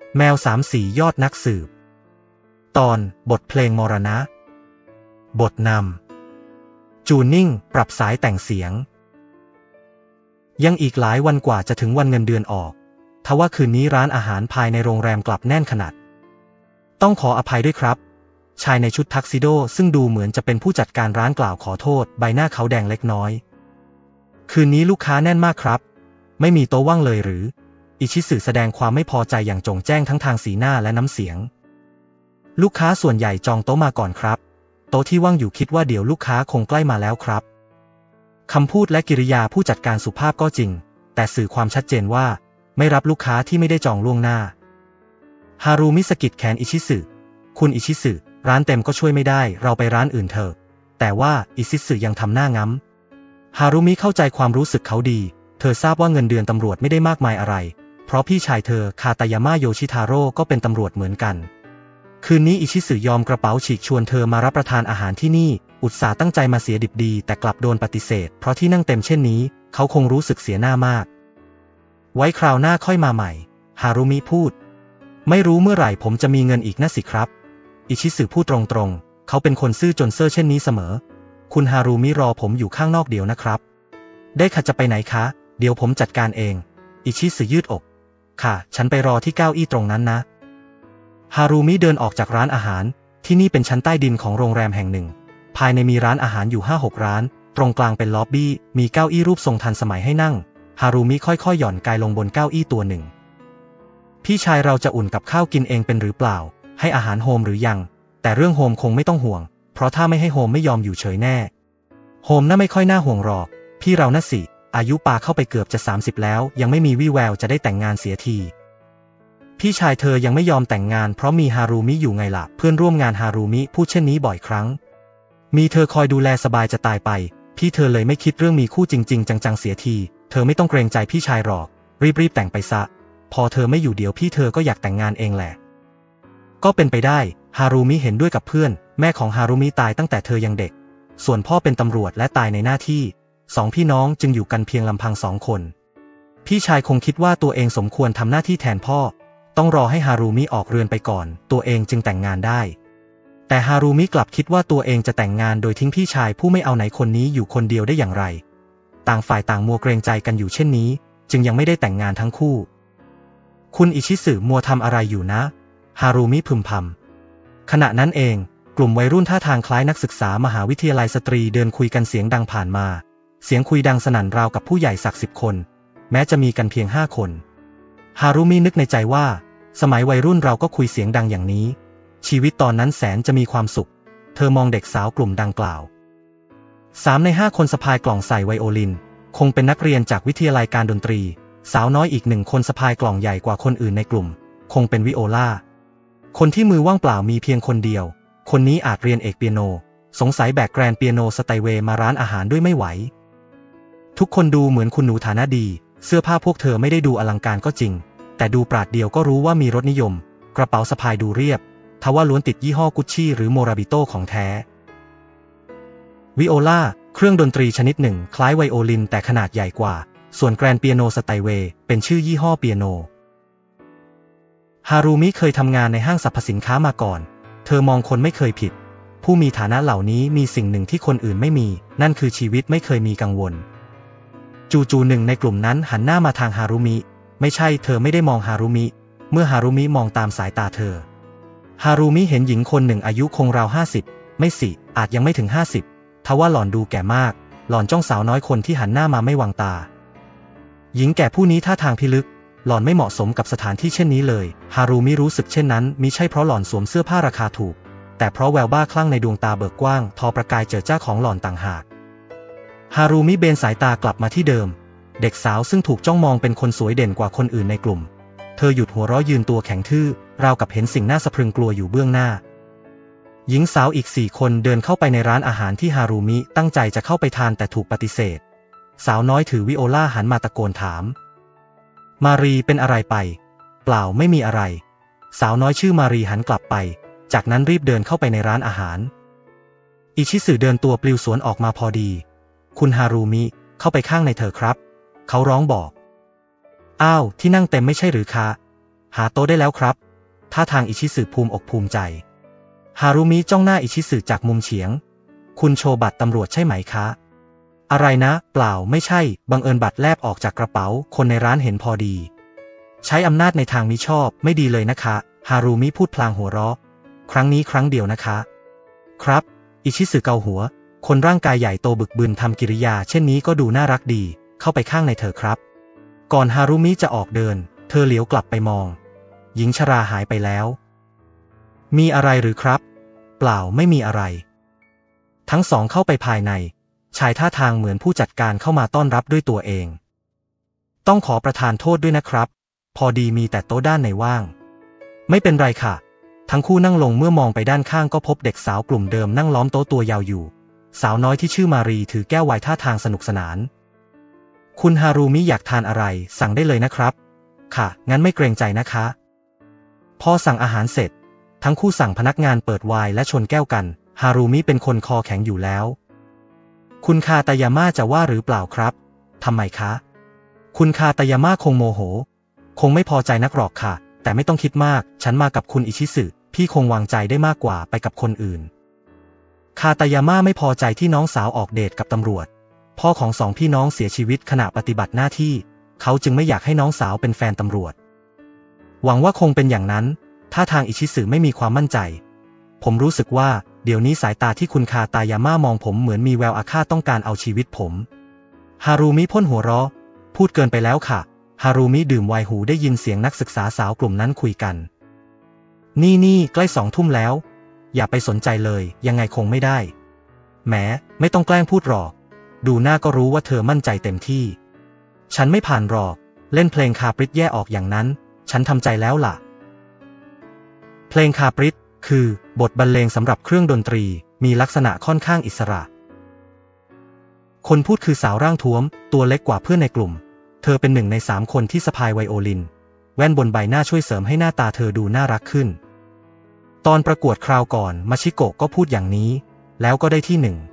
แมวสามสียอดนักสืบตอนบทเพลงมรณะบทนำจูนนิ่งปรับสายแต่งเสียงยังอีกหลายวันกว่าจะถึงวันเงินเดือนออกทว่าคืนนี้ร้านอาหารภายในโรงแรมกลับแน่นขนาดต้องขออภัยด้วยครับชายในชุดทักซิโดซึ่งดูเหมือนจะเป็นผู้จัดการร้านกล่าวขอโทษใบหน้าเขาแดงเล็กน้อยคืนนี้ลูกค้าแน่นมากครับไม่มีโต๊ะว่างเลยหรืออิชิสึแสดงความไม่พอใจอย่างจงแจ้งทั้งทางสีหน้าและน้ำเสียงลูกค้าส่วนใหญ่จองโต๊ะมาก่อนครับโต๊ะที่ว่างอยู่คิดว่าเดี๋ยวลูกค้าคงใกล้มาแล้วครับคำพูดและกิริยาผู้จัดการสุภาพก็จริงแต่สื่อความชัดเจนว่าไม่รับลูกค้าที่ไม่ได้จองล่วงหน้าฮารุมิสะกิดแขนอิชิสึคุณอิชิสึร้านเต็มก็ช่วยไม่ได้เราไปร้านอื่นเถอะแต่ว่าอิชิสึยังทำหน้าง้ำฮารุมิเข้าใจความรู้สึกเขาดีเธอทราบว่าเงินเดือนตำรวจไม่ได้มากมายอะไรเพราะพี่ชายเธอคาตายามะโยชิทาโร่ก็เป็นตำรวจเหมือนกันคืนนี้อิชิสึยอมกระเป๋าฉีกชวนเธอมารับประทานอาหารที่นี่อุตส่าห์ตั้งใจมาเสียดิบดีแต่กลับโดนปฏิเสธเพราะที่นั่งเต็มเช่นนี้เขาคงรู้สึกเสียหน้ามากไว้คราวหน้าค่อยมาใหม่ฮารุมิพูดไม่รู้เมื่อไหร่ผมจะมีเงินอีกนะสิครับอิชิสึพูดตรงๆเขาเป็นคนซื่อจนเซ่อเช่นนี้เสมอคุณฮารุมิรอผมอยู่ข้างนอกเดี๋ยวนะครับได้ค่ะจะไปไหนคะเดี๋ยวผมจัดการเองอิชิสึยืดอกค่ะฉันไปรอที่เก้าอี้ตรงนั้นนะฮารุมิเดินออกจากร้านอาหารที่นี่เป็นชั้นใต้ดินของโรงแรมแห่งหนึ่งภายในมีร้านอาหารอยู่ 5-6 ร้านตรงกลางเป็นล็อบบี้มีเก้าอี้รูปทรงทันสมัยให้นั่งฮารุมิค่อยๆหย่อนกายลงบนเก้าอี้ตัวหนึ่งพี่ชายเราจะอุ่นกับข้าวกินเองเป็นหรือเปล่าให้อาหารโฮมหรือยังแต่เรื่องโฮมคงไม่ต้องห่วงเพราะถ้าไม่ให้โฮมไม่ยอมอยู่เฉยแน่โฮมน่าไม่ค่อยน่าห่วงหรอกพี่เราน่ะสิอายุปาเข้าไปเกือบจะ30แล้วยังไม่มีวี่แววจะได้แต่งงานเสียทีพี่ชายเธอยังไม่ยอมแต่งงานเพราะมีฮารุมิอยู่ไงล่ะเพื่อนร่วมงานฮารุมิพูดเช่นนี้บ่อยครั้งมีเธอคอยดูแลสบายจะตายไปพี่เธอเลยไม่คิดเรื่องมีคู่จริงๆจังๆเสียทีเธอไม่ต้องเกรงใจพี่ชายหรอกรีบแต่งไปซะพอเธอไม่อยู่เดี๋ยวพี่เธอก็อยากแต่งงานเองแหละก็เป็นไปได้ฮารุมิเห็นด้วยกับเพื่อนแม่ของฮารุมิตายตั้งแต่เธอยังเด็กส่วนพ่อเป็นตำรวจและตายในหน้าที่สองพี่น้องจึงอยู่กันเพียงลำพัง2 คนพี่ชายคงคิดว่าตัวเองสมควรทำหน้าที่แทนพ่อต้องรอให้ฮารุมิออกเรือนไปก่อนตัวเองจึงแต่งงานได้แต่ฮารุมิกลับคิดว่าตัวเองจะแต่งงานโดยทิ้งพี่ชายผู้ไม่เอาไหนคนนี้อยู่คนเดียวได้อย่างไรต่างฝ่ายต่างมัวเกรงใจกันอยู่เช่นนี้จึงยังไม่ได้แต่งงานทั้งคู่คุณอิชิสึมัวทำอะไรอยู่นะฮารุมิพึมพำขณะนั้นเองกลุ่มวัยรุ่นท่าทางคล้ายนักศึกษามหาวิทยาลัยสตรีเดินคุยกันเสียงดังผ่านมาเสียงคุยดังสนั่นราวกับผู้ใหญ่สัก10 คนแม้จะมีกันเพียง5 คนฮารุมินึกในใจว่าสมัยวัยรุ่นเราก็คุยเสียงดังอย่างนี้ชีวิตตอนนั้นแสนจะมีความสุขเธอมองเด็กสาวกลุ่มดังกล่าว3 ใน 5 คนสะพายกล่องใส่ไวโอลินคงเป็นนักเรียนจากวิทยาลัยการดนตรีสาวน้อยอีก1 คนสะพายกล่องใหญ่กว่าคนอื่นในกลุ่มคงเป็นวิโอลาคนที่มือว่างเปล่ามีเพียงคนเดียวคนนี้อาจเรียนเอกเปียโนสงสัยแบกแกรนเปียโนสไตเวย์มาร้านอาหารด้วยไม่ไหวทุกคนดูเหมือนคุณหนูฐานะดีเสื้อผ้าพวกเธอไม่ได้ดูอลังการก็จริงแต่ดูปราดเดียวก็รู้ว่ามีรสนิยมกระเป๋าสะพายดูเรียบทว่าล้วนติดยี่ห้อกุชชี่หรือโมราบิโต้ของแท้วิโอลาเครื่องดนตรีชนิดหนึ่งคล้ายไวโอลินแต่ขนาดใหญ่กว่าส่วนแกรนเปียโนสไตเวย์เป็นชื่อยี่ห้อเปียโนฮารุมิเคยทำงานในห้างสรรพสินค้ามาก่อนเธอมองคนไม่เคยผิดผู้มีฐานะเหล่านี้มีสิ่งหนึ่งที่คนอื่นไม่มีนั่นคือชีวิตไม่เคยมีกังวลจู่ๆหนึ่งในกลุ่มนั้นหันหน้ามาทางฮารุมิไม่ใช่เธอไม่ได้มองฮารุมิเมื่อฮารุมิมองตามสายตาเธอฮารุมิเห็นหญิงคนหนึ่งอายุคงราว50ไม่สิอาจยังไม่ถึง50ทว่าหล่อนดูแก่มากหล่อนจ้องสาวน้อยคนที่หันหน้ามาไม่วางตาหญิงแก่ผู้นี้ท่าทางพิลึกหล่อนไม่เหมาะสมกับสถานที่เช่นนี้เลยฮารุมิรู้สึกเช่นนั้นมิใช่เพราะหล่อนสวมเสื้อผ้าราคาถูกแต่เพราะแววบ้าคลั่งในดวงตาเบิกกว้างทอประกายเจิดจ้าของหล่อนต่างหากฮารุมิเบนสายตากลับมาที่เดิมเด็กสาวซึ่งถูกจ้องมองเป็นคนสวยเด่นกว่าคนอื่นในกลุ่มเธอหยุดหัวเราะยืนตัวแข็งทื่อราวกับเห็นสิ่งน่าสะพรึงกลัวอยู่เบื้องหน้าหญิงสาวอีก4 คนเดินเข้าไปในร้านอาหารที่ฮารุมิตั้งใจจะเข้าไปทานแต่ถูกปฏิเสธสาวน้อยถือวิโอลาหันมาตะโกนถามมารีเป็นอะไรไปเปล่าไม่มีอะไรสาวน้อยชื่อมารีหันกลับไปจากนั้นรีบเดินเข้าไปในร้านอาหารอิชิสึเดินตัวปลิวสวนออกมาพอดีคุณฮารุมิเข้าไปข้างในเถอะครับเขาร้องบอกอ้าวที่นั่งเต็มไม่ใช่หรือคะหาโต๊ะได้แล้วครับท่าทางอิชิสึภูมิอกภูมิใจฮารุมิจ้องหน้าอิชิสึจากมุมเฉียงคุณโชว์บัตรตำรวจใช่ไหมคะอะไรนะเปล่าไม่ใช่บังเอิญบัตรแลบออกจากกระเป๋าคนในร้านเห็นพอดีใช้อำนาจในทางมิชอบไม่ดีเลยนะคะฮารุมิพูดพลางหัวเราะครั้งนี้ครั้งเดียวนะคะครับอิชิสึเกาหัวคนร่างกายใหญ่โตบึกบึนทำกิริยาเช่นนี้ก็ดูน่ารักดีเข้าไปข้างในเธอครับก่อนฮารุมิจะออกเดินเธอเหลียวกลับไปมองหญิงชราหายไปแล้วมีอะไรหรือครับเปล่าไม่มีอะไรทั้งสองเข้าไปภายในชายท่าทางเหมือนผู้จัดการเข้ามาต้อนรับด้วยตัวเองต้องขอประทานโทษด้วยนะครับพอดีมีแต่โต๊ะด้านในว่างไม่เป็นไรค่ะทั้งคู่นั่งลงเมื่อมองไปด้านข้างก็พบเด็กสาวกลุ่มเดิมนั่งล้อมโต๊ะตัวยาวอยู่สาวน้อยที่ชื่อมารีถือแก้วไวน์ท่าทางสนุกสนานคุณฮารุมิอยากทานอะไรสั่งได้เลยนะครับค่ะงั้นไม่เกรงใจนะคะพอสั่งอาหารเสร็จทั้งคู่สั่งพนักงานเปิดไวน์และชนแก้วกันฮารุมิเป็นคนคอแข็งอยู่แล้วคุณคาตายาม่าจะว่าหรือเปล่าครับทำไมคะคุณคาตายาม่าคงโมโหคงไม่พอใจนักหรอกค่ะแต่ไม่ต้องคิดมากฉันมากับคุณอิชิสึพี่คงวางใจได้มากกว่าไปกับคนอื่นคาตายาม่าไม่พอใจที่น้องสาวออกเดทกับตำรวจพ่อของสองพี่น้องเสียชีวิตขณะปฏิบัติหน้าที่เขาจึงไม่อยากให้น้องสาวเป็นแฟนตำรวจหวังว่าคงเป็นอย่างนั้นท่าทางอิชิสึไม่มีความมั่นใจผมรู้สึกว่าเดี๋ยวนี้สายตาที่คุณคาตายาม่ามองผมเหมือนมีแววอาฆาตต้องการเอาชีวิตผมฮารุมิพ่นหัวเราะพูดเกินไปแล้วค่ะฮารุมิดื่มไวน์หูได้ยินเสียงนักศึกษาสาวกลุ่มนั้นคุยกันนี่ใกล้2 ทุ่มแล้วอย่าไปสนใจเลยยังไงคงไม่ได้แหมไม่ต้องแกล้งพูดหรอกดูหน้าก็รู้ว่าเธอมั่นใจเต็มที่ฉันไม่ผ่านหรอกเล่นเพลงคาปริตแย่ออกอย่างนั้นฉันทำใจแล้วล่ะเพลงคาปริตคือบทบรรเลงสำหรับเครื่องดนตรีมีลักษณะค่อนข้างอิสระคนพูดคือสาวร่างท้วมตัวเล็กกว่าเพื่อนในกลุ่มเธอเป็น1 ใน 3คนที่สะพายไวโอลินแว่นบนใบหน้าช่วยเสริมให้หน้าตาเธอดูน่ารักขึ้นตอนประกวดคราวก่อนมาชิโกะก็พูดอย่างนี้แล้วก็ได้ที่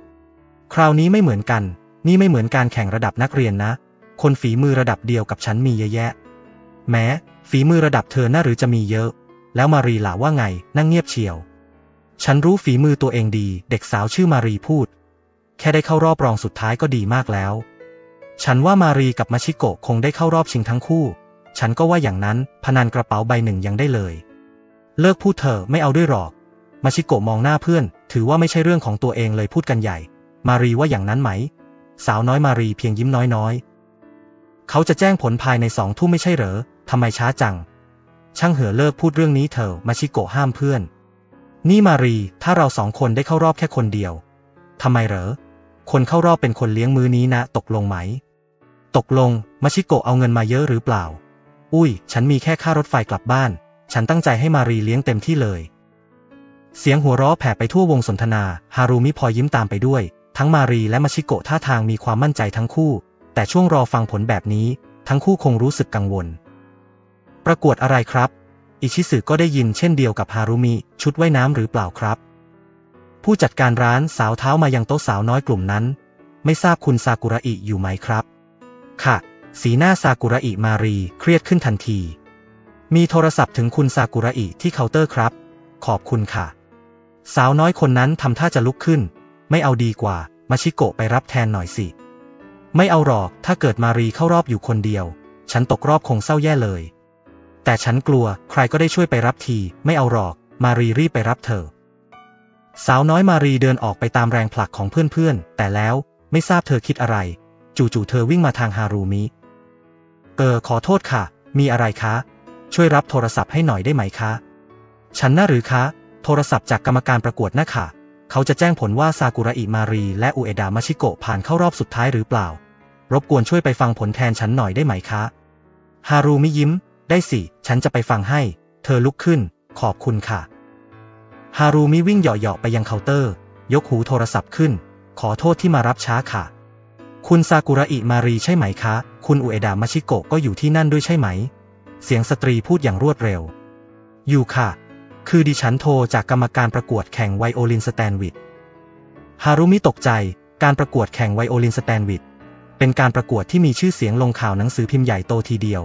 1คราวนี้ไม่เหมือนกันนี่ไม่เหมือนการแข่งระดับนักเรียนนะคนฝีมือระดับเดียวกับฉันมีเยอะแยะแม้ฝีมือระดับเธอน่าหรือจะมีเยอะแล้วมารีล่ะว่าไงนั่งเงียบเชียวฉันรู้ฝีมือตัวเองดีเด็กสาวชื่อมารีพูดแค่ได้เข้ารอบรองสุดท้ายก็ดีมากแล้วฉันว่ามารีกับมาชิโกะคงได้เข้ารอบชิงทั้งคู่ฉันก็ว่าอย่างนั้นพนันกระเป๋าใบ1ยังได้เลยเลิกพูดเถอะไม่เอาด้วยหรอกมาชิโกะมองหน้าเพื่อนถือว่าไม่ใช่เรื่องของตัวเองเลยพูดกันใหญ่มารีว่าอย่างนั้นไหมสาวน้อยมารีเพียงยิ้มน้อยเขาจะแจ้งผลภายใน2 ทุ่มไม่ใช่เหรอทำไมช้าจังช่างเหือเลิกพูดเรื่องนี้เถอะมาชิโกะห้ามเพื่อนนี่มารีถ้าเรา2 คนได้เข้ารอบแค่คนเดียวทำไมเหรอคนเข้ารอบเป็นคนเลี้ยงมื้อนี้นะตกลงไหมตกลงมาชิโกะเอาเงินมาเยอะหรือเปล่าอุ้ยฉันมีแค่ค่ารถไฟกลับบ้านฉันตั้งใจให้มารีเลี้ยงเต็มที่เลยเสียงหัวเราะแผ่ไปทั่ววงสนทนาฮารุมิพลอยยิ้มตามไปด้วยทั้งมารีและมาชิโกะท่าทางมีความมั่นใจทั้งคู่แต่ช่วงรอฟังผลแบบนี้ทั้งคู่คงรู้สึกกังวลประกวดอะไรครับอิชิสึก็ได้ยินเช่นเดียวกับฮารุมิชุดว่ายน้ำหรือเปล่าครับผู้จัดการร้านสาวเท้ามายังโต๊ะสาวน้อยกลุ่มนั้นไม่ทราบคุณซากุระอิอยู่ไหมครับค่ะสีหน้าซากุระอิมารีเครียดขึ้นทันทีมีโทรศัพท์ถึงคุณซากุระอิที่เคาน์เตอร์ครับขอบคุณค่ะสาวน้อยคนนั้นทำท่าจะลุกขึ้นไม่เอาดีกว่ามาชิโกะไปรับแทนหน่อยสิไม่เอาหรอกถ้าเกิดมารีเข้ารอบอยู่คนเดียวฉันตกรอบคงเศร้าแย่เลยแต่ฉันกลัวใครก็ได้ช่วยไปรับทีไม่เอาหรอกมารีรีบไปรับเธอสาวน้อยมารีเดินออกไปตามแรงผลักของเพื่อนๆแต่แล้วไม่ทราบเธอคิดอะไรจู่ๆเธอวิ่งมาทางฮารุมิขอโทษค่ะมีอะไรคะช่วยรับโทรศัพท์ให้หน่อยได้ไหมคะฉันน่ะหรือคะโทรศัพท์จากกรรมการประกวดนะค่ะเขาจะแจ้งผลว่าซากุระอิมารีและอุเอดะมาชิโกะผ่านเข้ารอบสุดท้ายหรือเปล่ารบกวนช่วยไปฟังผลแทนฉันหน่อยได้ไหมคะฮารุมิยิ้มได้สิฉันจะไปฟังให้เธอลุกขึ้นขอบคุณค่ะฮารุมิวิ่งเหาะๆไปยังเคาน์เตอร์ยกหูโทรศัพท์ขึ้นขอโทษที่มารับช้าค่ะคุณซากุระอิมารีใช่ไหมคะคุณอุเอดะมาชิโกะก็อยู่ที่นั่นด้วยใช่ไหมเสียงสตรีพูดอย่างรวดเร็วอยู่ค่ะคือดิฉันโทรจากกรรมการประกวดแข่งไวโอลินสแตนวิดฮารุมิตกใจการประกวดแข่งไวโอลินสแตนวิดเป็นการประกวดที่มีชื่อเสียงลงข่าวหนังสือพิมพ์ใหญ่โตทีเดียว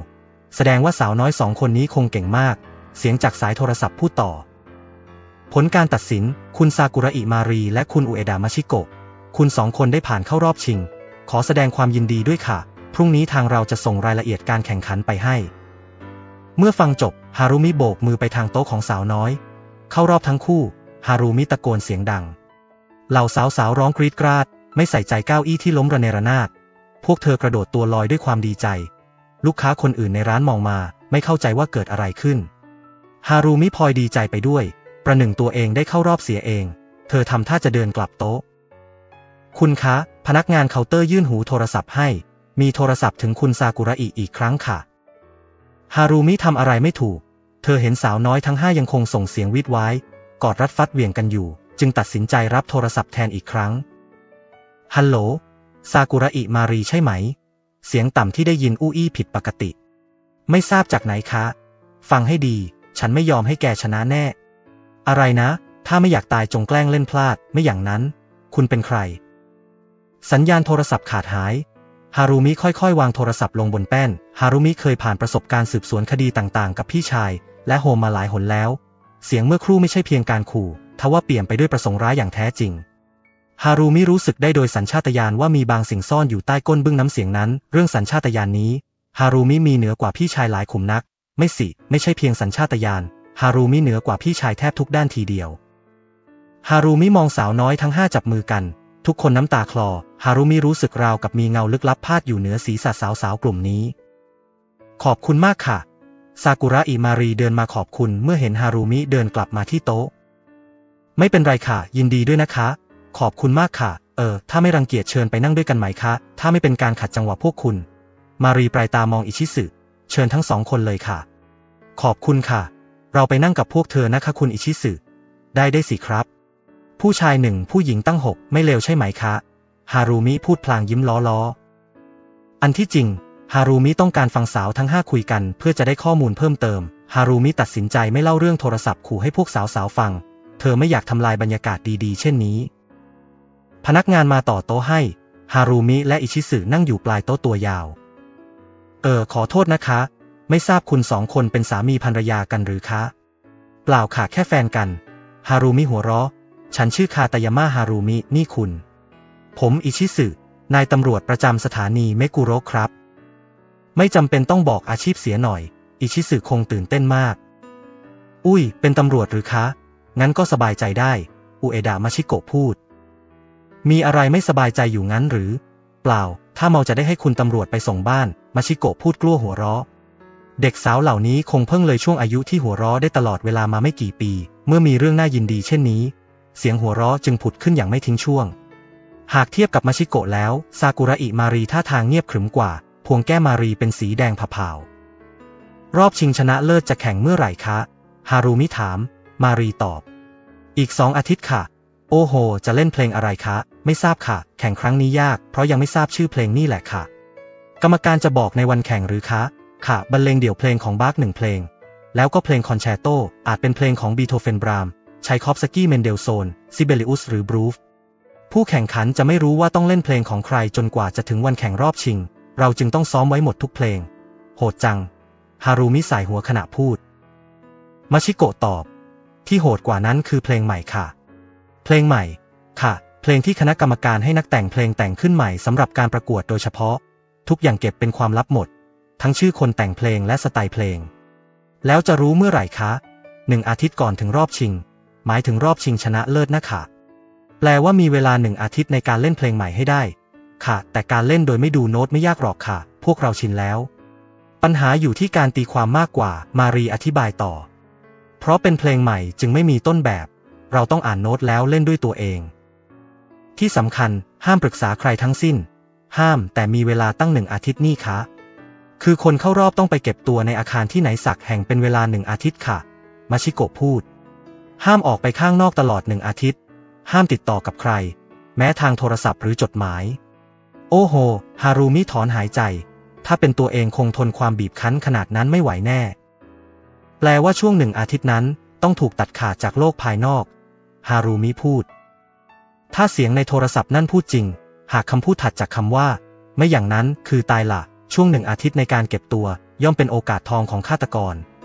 แสดงว่าสาวน้อย2 คนนี้คงเก่งมากเสียงจากสายโทรศัพท์พูดต่อผลการตัดสินคุณซากุระอิมารีและคุณอุเอดะมาชิโกะคุณ2 คนได้ผ่านเข้ารอบชิงขอแสดงความยินดีด้วยค่ะพรุ่งนี้ทางเราจะส่งรายละเอียดการแข่งขันไปให้เมื่อฟังจบฮารุมิโบกมือไปทางโต๊ะของสาวน้อยเข้ารอบทั้งคู่ฮารุมิตะโกนเสียงดังเหล่าสาวร้องกรีดกราดไม่ใส่ใจเก้าอี้ที่ล้มระเนระนาดพวกเธอกระโดดตัวลอยด้วยความดีใจลูกค้าคนอื่นในร้านมองมาไม่เข้าใจว่าเกิดอะไรขึ้นฮารุมิพลอยดีใจไปด้วยประหนึ่งตัวเองได้เข้ารอบเสียเองเธอทำท่าจะเดินกลับโต๊ะคุณคะพนักงานเคาน์เตอร์ยื่นหูโทรศัพท์ให้มีโทรศัพท์ถึงคุณซากุระอิอีกครั้งค่ะฮารุมิทำอะไรไม่ถูกเธอเห็นสาวน้อยทั้ง5ยังคงส่งเสียงวีดว้ายกอดรัดฟัดเหวี่ยงกันอยู่จึงตัดสินใจรับโทรศัพท์แทนอีกครั้งฮัลโหลซากุระอิมารีใช่ไหมเสียงต่ำที่ได้ยินอู้อี้ผิดปกติไม่ทราบจากไหนคะฟังให้ดีฉันไม่ยอมให้แกชนะแน่อะไรนะถ้าไม่อยากตายจงแกล้งเล่นพลาดไม่อย่างนั้นคุณเป็นใครสัญญาณโทรศัพท์ขาดหายฮารุมิค่อยๆวางโทรศัพท์ลงบนแป้นฮารุมิเคยผ่านประสบการณ์สืบสวนคดีต่างๆกับพี่ชายและโฮมมาหลายหนแล้วเสียงเมื่อครู่ไม่ใช่เพียงการขู่ทว่าเปี่ยมไปด้วยประสงค์ร้ายอย่างแท้จริงฮารุมิรู้สึกได้โดยสัญชาตญาณว่ามีบางสิ่งซ่อนอยู่ใต้ก้นบึ้งน้ำเสียงนั้นเรื่องสัญชาตญาณนี้ฮารุมิมีเหนือกว่าพี่ชายหลายขุมนักไม่ใช่เพียงสัญชาตญาณฮารุมิเหนือกว่าพี่ชายแทบทุกด้านทีเดียวฮารุมิมองสาวน้อยทั้ง5จับมือกันทุกคนน้ำตาคลอฮารุมิรู้สึกราวกับมีเงาลึกลับพาดอยู่เหนือศีรษะสาวๆกลุ่มนี้ขอบคุณมากค่ะซากุระอิมารีเดินมาขอบคุณเมื่อเห็นฮารุมิเดินกลับมาที่โต๊ะไม่เป็นไรค่ะยินดีด้วยนะคะขอบคุณมากค่ะถ้าไม่รังเกียจเชิญไปนั่งด้วยกันไหมคะถ้าไม่เป็นการขัดจังหวะพวกคุณมารีปลายตามองอิชิสึเชิญทั้ง2 คนเลยค่ะขอบคุณค่ะเราไปนั่งกับพวกเธอนะคะคุณอิชิสึได้สิครับผู้ชาย1ผู้หญิงตั้ง6ไม่เลวใช่ไหมคะฮารุมิพูดพลางยิ้มล้ออันที่จริงฮารุมิต้องการฟังสาวทั้ง5คุยกันเพื่อจะได้ข้อมูลเพิ่มเติมฮารุมิตัดสินใจไม่เล่าเรื่องโทรศัพท์ขู่ให้พวกสาวฟังเธอไม่อยากทำลายบรรยากาศดีๆเช่นนี้พนักงานมาต่อโต๊ะให้ฮารุมิและอิชิสึนั่งอยู่ปลายโต๊ะตัวยาวขอโทษนะคะไม่ทราบคุณ2 คนเป็นสามีภรรยากันหรือคะเปล่าค่ะแค่แฟนกันฮารุมิหัวเราะฉันชื่อคาตายามะฮารุมินี่คุณผมอิชิสึนายตำรวจประจำสถานีเมกุโระครับไม่จำเป็นต้องบอกอาชีพเสียหน่อยอิชิสึคงตื่นเต้นมากอุ้ยเป็นตำรวจหรือคะงั้นก็สบายใจได้อุเอดะมาชิโกะพูดมีอะไรไม่สบายใจอยู่งั้นหรือเปล่าถ้าเมาจะได้ให้คุณตำรวจไปส่งบ้านมาชิโกะพูดกลั้วหัวเราะเด็กสาวเหล่านี้คงเพิ่งเลยช่วงอายุที่หัวเราะได้ตลอดเวลามาไม่กี่ปีเมื่อมีเรื่องน่ายินดีเช่นนี้เสียงหัวเราะจึงผุดขึ้นอย่างไม่ทิ้งช่วงหากเทียบกับมาชิโกะแล้วซากุระอิมารีท่าทางเงียบขรึมกว่าพวงแก้มมารีเป็นสีแดงผ่ารอบชิงชนะเลิศจะแข่งเมื่อไหร่คะฮารุมิถามมารีตอบอีก2 อาทิตย์ค่ะโอ้โหจะเล่นเพลงอะไรคะไม่ทราบค่ะแข่งครั้งนี้ยากเพราะยังไม่ทราบชื่อเพลงนี่แหละค่ะกรรมการจะบอกในวันแข่งหรือคะค่ะบรรเลงเดี่ยวเพลงของบาร์ก1 เพลงแล้วก็เพลงคอนแชร์โตอาจเป็นเพลงของบีโธเฟนบรามไชคอฟสกี้เมนเดลโซนซิเบลิอุสหรือบรูฟผู้แข่งขันจะไม่รู้ว่าต้องเล่นเพลงของใครจนกว่าจะถึงวันแข่งรอบชิงเราจึงต้องซ้อมไว้หมดทุกเพลงโหดจังฮารุมิสายหัวขณะพูดมาชิโกะตอบที่โหดกว่านั้นคือเพลงใหม่ค่ะเพลงใหม่ค่ะเพลงที่คณะกรรมการให้นักแต่งเพลงแต่งขึ้นใหม่สำหรับการประกวดโดยเฉพาะทุกอย่างเก็บเป็นความลับหมดทั้งชื่อคนแต่งเพลงและสไตล์เพลงแล้วจะรู้เมื่อไหร่คะ1 อาทิตย์ก่อนถึงรอบชิงหมายถึงรอบชิงชนะเลิศนะคะแปลว่ามีเวลา1 อาทิตย์ในการเล่นเพลงใหม่ให้ได้ค่ะแต่การเล่นโดยไม่ดูโน้ตไม่ยากหรอกค่ะพวกเราชินแล้วปัญหาอยู่ที่การตีความมากกว่ามารีอธิบายต่อเพราะเป็นเพลงใหม่จึงไม่มีต้นแบบเราต้องอ่านโน้ตแล้วเล่นด้วยตัวเองที่สำคัญห้ามปรึกษาใครทั้งสิ้นห้ามแต่มีเวลาตั้ง1 อาทิตย์นี่คะคือคนเข้ารอบต้องไปเก็บตัวในอาคารที่ไหนสักแห่งเป็นเวลา1 อาทิตย์ค่ะมาชิโกะพูดห้ามออกไปข้างนอกตลอด1 อาทิตย์ห้ามติดต่อกับใครแม้ทางโทรศัพท์หรือจดหมายโอ้โหฮารุมิถอนหายใจถ้าเป็นตัวเองคงทนความบีบคั้นขนาดนั้นไม่ไหวแน่แปลว่าช่วง1 อาทิตย์นั้นต้องถูกตัดขาดจากโลกภายนอกฮารุมิพูดถ้าเสียงในโทรศัพท์นั่นพูดจริงหากคำพูดถัดจากคำว่าไม่อย่างนั้นคือตายละช่วง1 อาทิตย์ในการเก็บตัวย่อมเป็นโอกาสทองของฆาตกร